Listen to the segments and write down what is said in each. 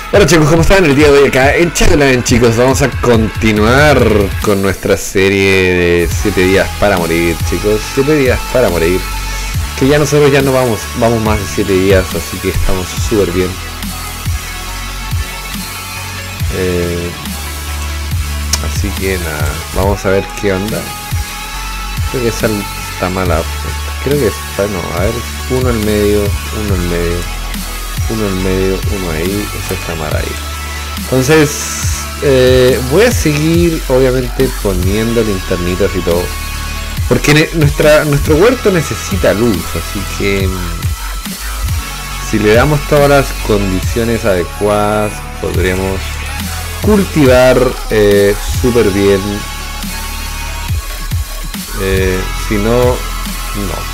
Hola chicos, ¿cómo están? El día de hoy acá en Skyline, chicos, vamos a continuar con nuestra serie de 7 días para morir, chicos. 7 días para morir. Que ya nosotros ya no vamos más de 7 días, así que estamos súper bien. Así que nada, vamos a ver qué onda. Creo que esa está mala. Creo que está, no, a ver, uno al medio, uno al medio, uno al medio, uno ahí, esa está mal ahí. Entonces voy a seguir obviamente poniendo linternitas y todo, porque nuestro huerto necesita luz, así que si le damos todas las condiciones adecuadas podremos cultivar súper bien. Si no, no.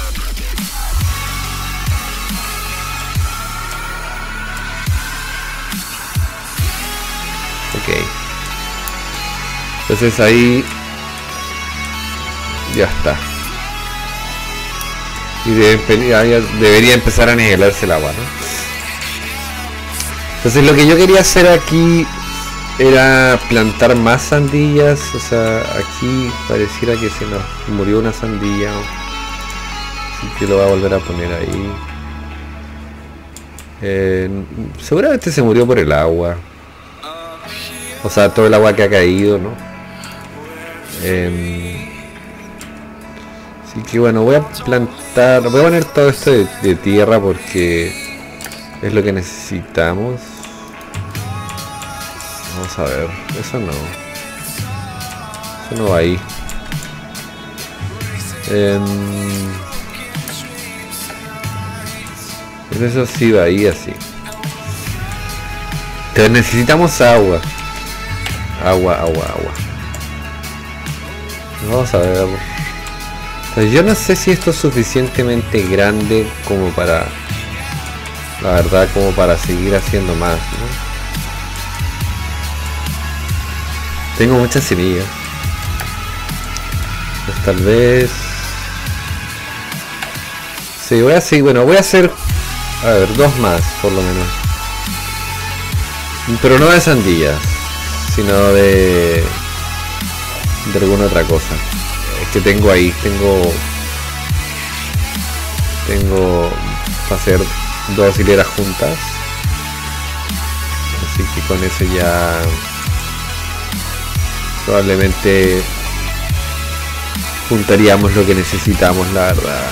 Ok, entonces ahí ya está, y debería empezar a nivelarse el agua, ¿no? Entonces lo que yo quería hacer aquí era plantar más sandías. O sea, aquí pareciera que se nos murió una sandía, así que lo voy a volver a poner ahí. Seguramente se murió por el agua. O sea, todo el agua que ha caído, ¿no? Así que bueno, voy a plantar, voy a poner todo esto de tierra porque es lo que necesitamos. Vamos a ver, eso no va ahí. Eso sí va ahí así. Entonces necesitamos agua. Agua. Vamos a ver. Pues yo no sé si esto es suficientemente grande como para, la verdad, como para seguir haciendo más, ¿no? Tengo muchas semillas. Pues tal vez. Sí, voy a seguir. Bueno, voy a hacer, a ver, 2 más por lo menos. Pero no de sandías, sino de alguna otra cosa que tengo ahí. Tengo para hacer 2 hileras juntas, así que con eso ya probablemente juntaríamos lo que necesitamos, la verdad.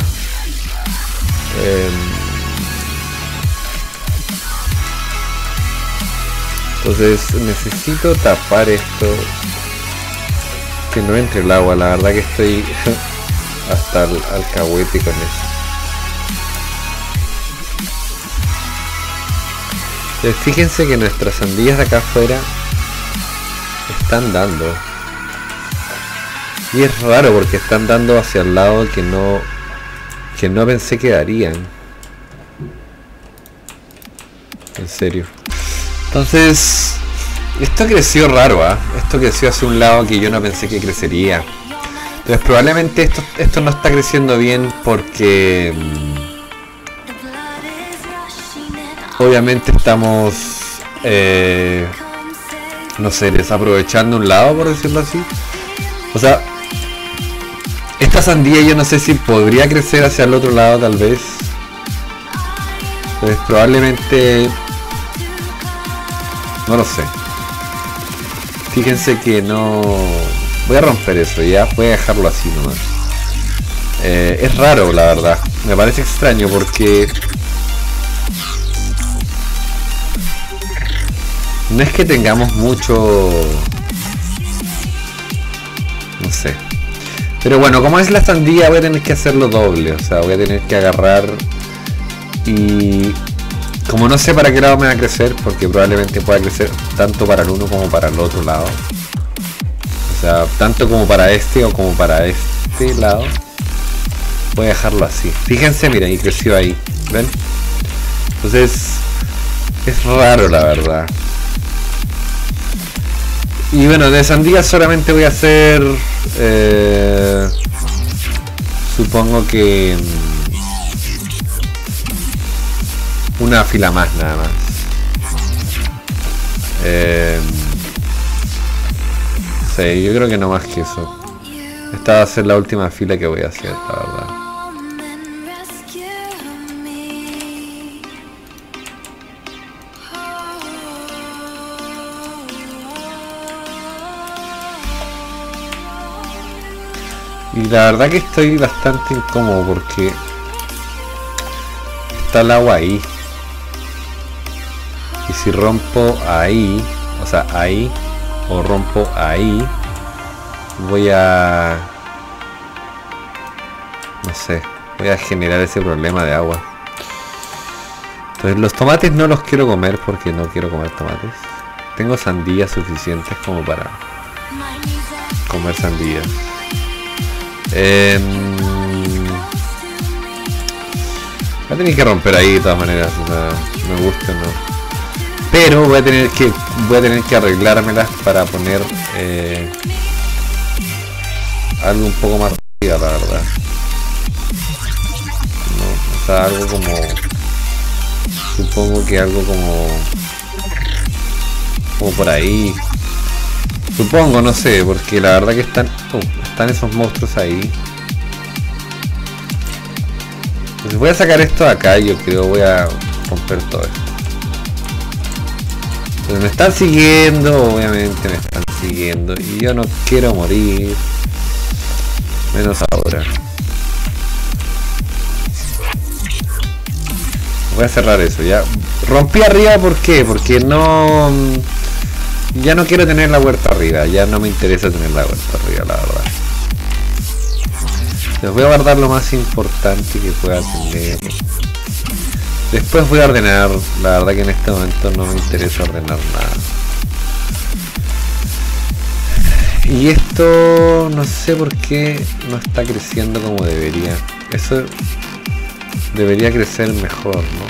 Entonces necesito tapar esto, que no entre el agua. La verdad que estoy hasta el alcahuete con eso. Entonces, fíjense que nuestras sandías de acá afuera están dando, y es raro porque están dando hacia el lado que no pensé que darían, en serio. Entonces esto creció raro, esto creció hacia un lado que yo no pensé que crecería. Entonces probablemente esto no está creciendo bien porque obviamente estamos no sé, desaprovechando un lado, por decirlo así. O sea, esta sandía yo no sé si podría crecer hacia el otro lado, tal vez. Entonces probablemente, no lo sé. Fíjense que no... Voy a romper eso, ya voy a dejarlo así nomás. Es raro, la verdad. Me parece extraño porque no es que tengamos mucho... No sé. Pero bueno, como es la sandía voy a tener que hacerlo doble. O sea, voy a tener que agarrar y... Como no sé para qué lado me va a crecer, porque probablemente pueda crecer tanto para el uno como para el otro lado. O sea, tanto como para este o como para este lado. Voy a dejarlo así. Fíjense, miren, y creció ahí. ¿Ven? Entonces, es raro, la verdad. Y bueno, de sandía solamente voy a hacer... supongo que... una fila más nada más. Sí, yo creo que no más que eso. Esta va a ser la última fila que voy a hacer, la verdad. Y la verdad que estoy bastante incómodo porque está el agua ahí. Y si rompo ahí, o sea, ahí, o rompo ahí, voy a... no sé, voy a generar ese problema de agua. Entonces los tomates no los quiero comer porque no quiero comer tomates. Tengo sandías suficientes como para comer sandías. Voy a tener que romper ahí de todas maneras, o sea, me gusta, ¿no? Pero voy a tener que arreglármelas para poner algo un poco más arriba, la verdad. No, o sea, algo como, supongo que algo como por ahí. Supongo, no sé, porque la verdad que están esos monstruos ahí. Entonces voy a sacar esto de acá y yo creo voy a romper todo esto. Entonces me están siguiendo, obviamente me están siguiendo. Y yo no quiero morir. Menos ahora. Voy a cerrar eso, ya. Rompí arriba, ¿por qué? Porque no... ya no quiero tener la huerta arriba, ya no me interesa tener la huerta arriba, la verdad. Les voy a guardar lo más importante que pueda tener. Después voy a ordenar, la verdad que en este momento no me interesa ordenar nada. Y esto no sé por qué no está creciendo como debería. Eso debería crecer mejor, ¿no?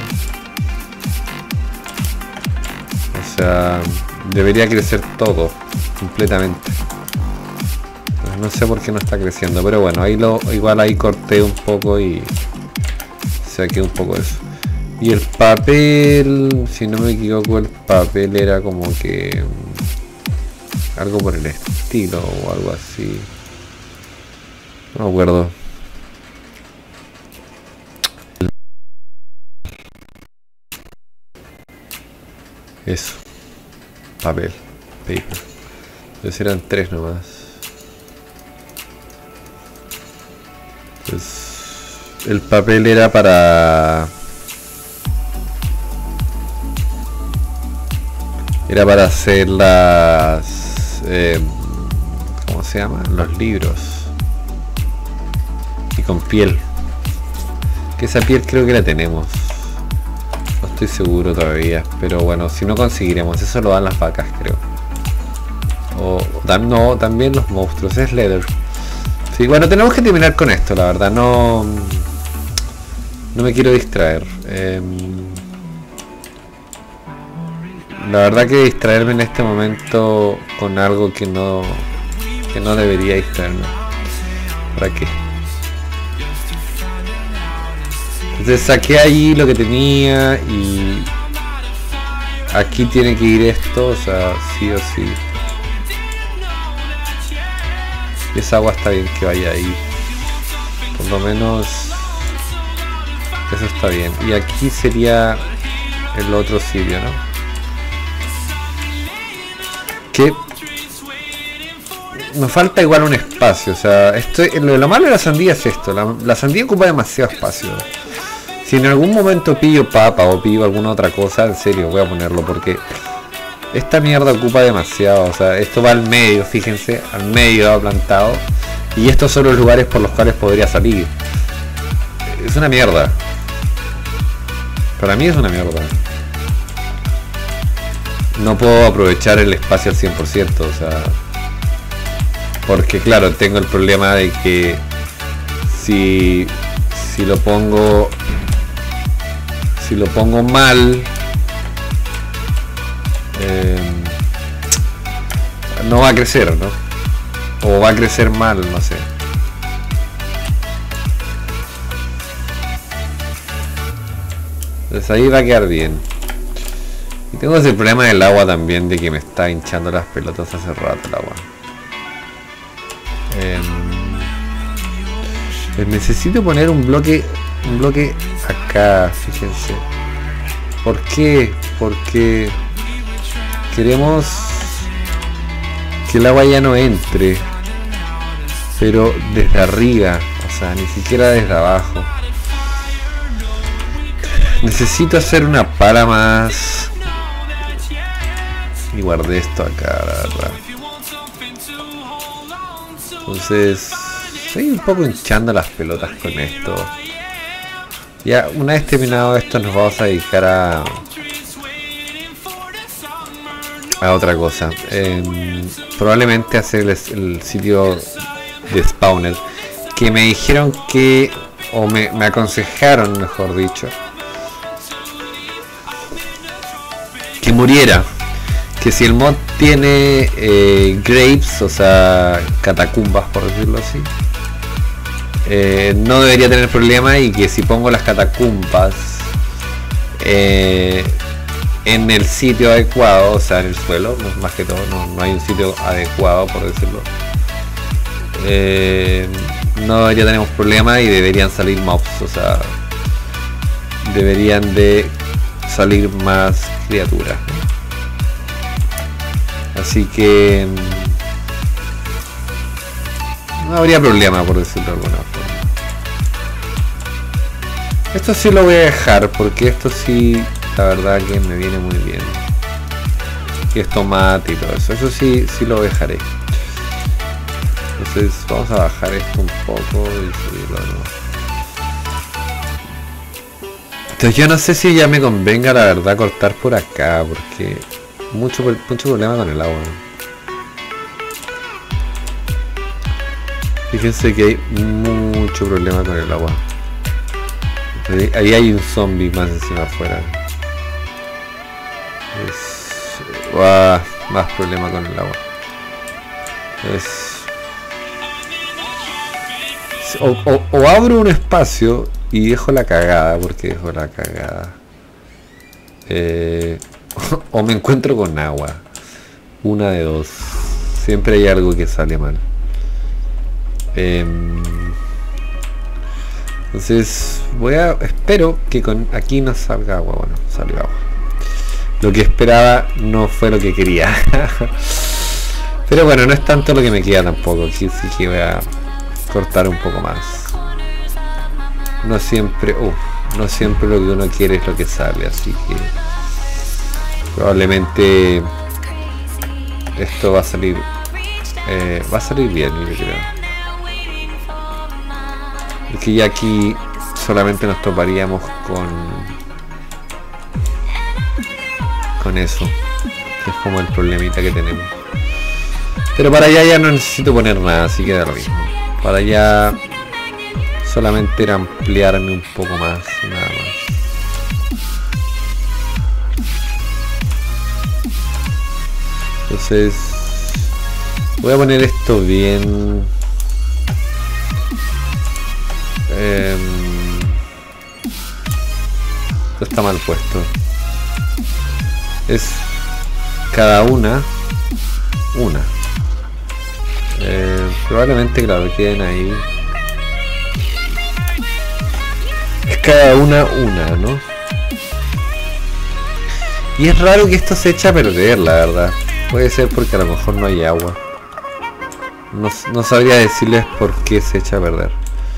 O sea... debería crecer todo, completamente. No sé por qué no está creciendo, pero bueno, ahí igual ahí corté un poco y saqué un poco de eso. Y el papel, si no me equivoco, el papel era como que algo por el estilo o algo así. No me acuerdo. Eso. Papel, paper. Entonces eran 3 nomás. Entonces el papel era para... era para hacer las... ¿cómo se llama? Los libros. Y con piel. Que esa piel creo que la tenemos. No estoy seguro todavía, pero bueno, si no conseguiremos, eso lo dan las vacas, creo. O no, también los monstruos, es leather. Sí, bueno, tenemos que terminar con esto, la verdad, no me quiero distraer. La verdad que distraerme en este momento con algo que no debería distraerme. ¿Para qué? Entonces saqué ahí lo que tenía y aquí tiene que ir esto, o sea, sí o sí. Y esa agua está bien que vaya ahí. Por lo menos eso está bien. Y aquí sería el otro sitio, ¿no? Que me falta igual un espacio, o sea, lo malo de la sandía es esto, la sandía ocupa demasiado espacio. Si en algún momento pillo papa o pillo alguna otra cosa, en serio voy a ponerlo porque esta mierda ocupa demasiado. O sea, esto va al medio, fíjense, al medio va plantado. Y estos son los lugares por los cuales podría salir. Es una mierda. Para mí es una mierda. No puedo aprovechar el espacio al 100%, o sea... porque claro, tengo el problema de que si lo pongo mal, no va a crecer, ¿no? O va a crecer mal, no sé. Entonces ahí va a quedar bien. Tengo ese problema del agua también, de que me está hinchando las pelotas hace rato el agua. Pues necesito poner un bloque acá, fíjense. ¿Por qué? Porque queremos que el agua ya no entre, pero desde arriba, o sea, ni siquiera desde abajo. Necesito hacer una pala más. Y guardé esto acá, la verdad. Entonces estoy un poco hinchando las pelotas con esto. Ya una vez terminado esto nos vamos a dedicar a otra cosa. Probablemente hacer el sitio de spawner, que me dijeron que, o me aconsejaron, mejor dicho, que muriera. Que si el mod tiene graves, o sea, catacumbas, por decirlo así, no debería tener problema, y que si pongo las catacumbas en el sitio adecuado, o sea, en el suelo, más que todo, no hay un sitio adecuado, por decirlo, no debería tener problema y deberían salir mobs, o sea, deberían de salir más criaturas, ¿no? Así que no habría problema, por decirlo de alguna forma. Esto sí lo voy a dejar, porque esto sí, la verdad que me viene muy bien. Y es tomate y todo eso. Eso sí lo dejaré. Entonces vamos a bajar esto un poco y subirlo de nuevo. Entonces yo no sé si ya me convenga, la verdad, cortar por acá, porque mucho problema con el agua. Fíjense que hay mucho problema con el agua. Ahí hay un zombie más encima afuera. Más problema con el agua. O abro un espacio y dejo la cagada, porque dejo la cagada. O me encuentro con agua. Una de dos. Siempre hay algo que sale mal. Entonces espero que aquí no salga agua. Bueno, salió agua. Lo que esperaba no fue lo que quería. Pero bueno, no es tanto lo que me queda tampoco. Aquí sí que voy a cortar un poco más. No siempre lo que uno quiere es lo que sale, así que probablemente esto va a salir bien, yo creo. Porque ya aquí solamente nos toparíamos con eso, que es como el problemita que tenemos. Pero para allá ya no necesito poner nada, así que da lo mismo. Para allá solamente era ampliarme un poco más, nada más. Entonces voy a poner esto bien. Esto está mal puesto. Es cada una. Probablemente, claro, queden ahí. Es cada una, ¿no? Y es raro que esto se eche a perder, la verdad. Puede ser porque a lo mejor no hay agua. No sabría decirles por qué se echa a perder.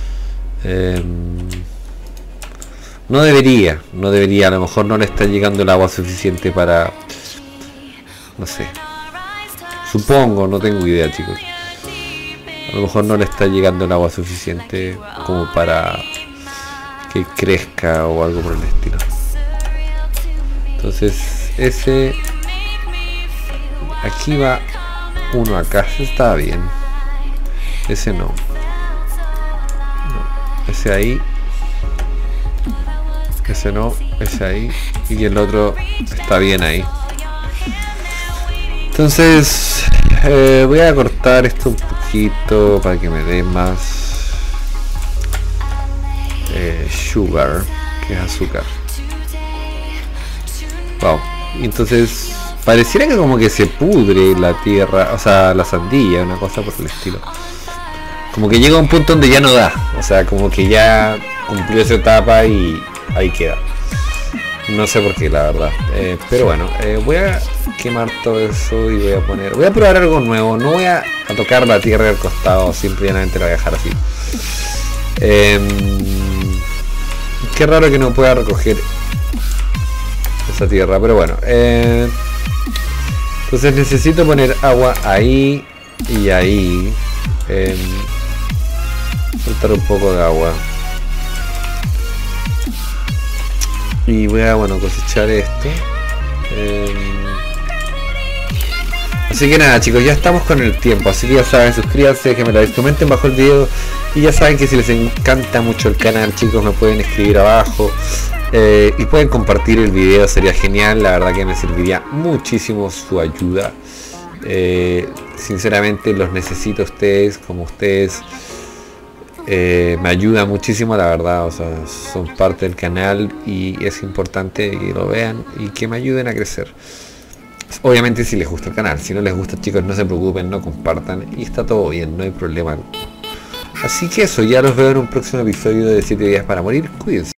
No debería, a lo mejor no le está llegando el agua suficiente para... No sé. Supongo, no tengo idea, chicos. A lo mejor no le está llegando el agua suficiente como para que crezca o algo por el estilo. Entonces ese... Aquí va uno acá, ese está bien. Ese no. Ese ahí. Ese no, ese ahí. Y el otro está bien ahí. Entonces voy a cortar esto un poquito para que me dé más sugar, que es azúcar. Wow, entonces pareciera que como que se pudre la tierra, o sea, la sandía, una cosa por el estilo. Como que llega a un punto donde ya no da, o sea, como que ya cumplió esa etapa y ahí queda. No sé por qué, la verdad. Pero bueno, voy a quemar todo eso y voy a probar algo nuevo. No voy a tocar la tierra del costado, simplemente la voy a dejar así. Qué raro que no pueda recoger esa tierra, pero bueno. Entonces necesito poner agua ahí y ahí. Soltar un poco de agua. Y voy a, bueno, cosechar esto. Así que nada, chicos, ya estamos con el tiempo. Así que ya saben, suscríbanse, déjenme like, comenten bajo el video. Y ya saben que si les encanta mucho el canal, chicos, me pueden escribir abajo. Y pueden compartir el video, sería genial. La verdad que me serviría muchísimo su ayuda. Sinceramente los necesito a ustedes, como ustedes. Me ayuda muchísimo, la verdad, o sea, son parte del canal y es importante que lo vean y que me ayuden a crecer. Obviamente si les gusta el canal, si no les gusta, chicos, no se preocupen, no compartan y está todo bien, no hay problema. Así que eso, ya los veo en un próximo episodio de 7 días para morir, cuídense.